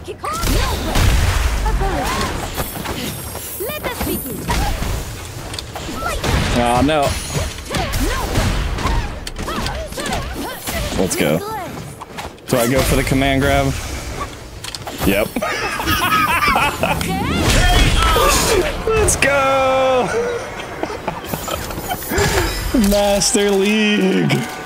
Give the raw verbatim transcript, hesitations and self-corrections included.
Oh no. Let's go. Do I go for the command grab? Yep. Let's go! Master League!